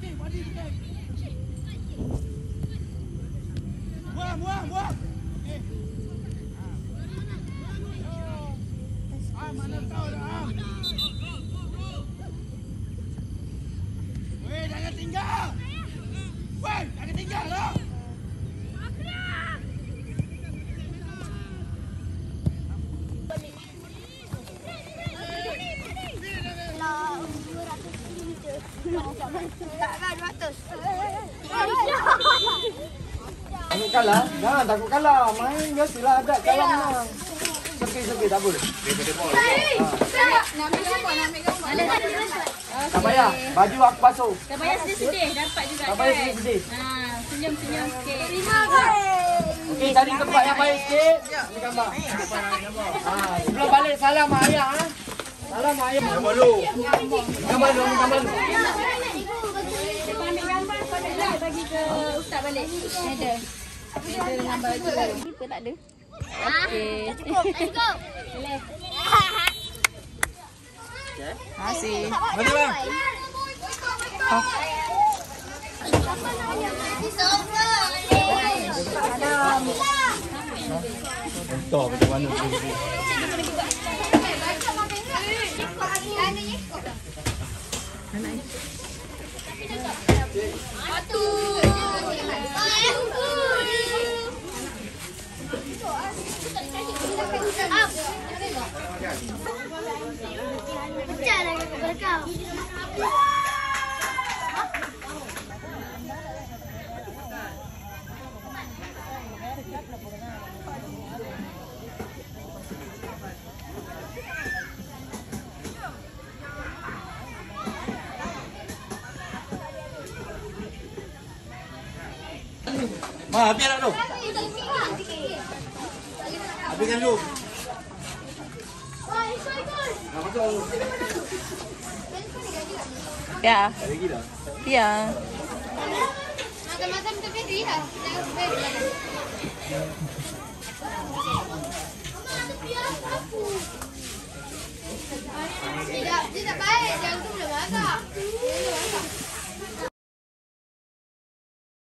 Buang. Mana kau dah? Weh, jangan tinggal. Weh, jangan tinggal lah. Takut kalah? Jangan takut kalah. Main biasalah ada kalah menang. Sepi tak boleh. Nak ambil gambar. Tak payah. Baju aku basuh. Tak payah sedih-sedih. Dapat juga. Tak payah sedih-sedih. Senyum-senyum sikit. Okey, cari tempat yang baik sikit. Ambil gambar. Sebelum balik salam mak ayah. Salam mak ayah. Gambar dulu. Gambar dulu. Lepas ambil gambar, kau nak bagi ke ustaz balik. Ada. Ada dengan baju. Lupa tak ada. Okey. Cukup. Let's go. Boleh. Masih. Mari bang. Entah macam mana tu. Ma, habis dah tu. Habiskan dulu. Ya. Lagi dah. Ya. Macam-macam tu beri lah. Jangan beri. Dia tak baik. Jangan tu boleh masak.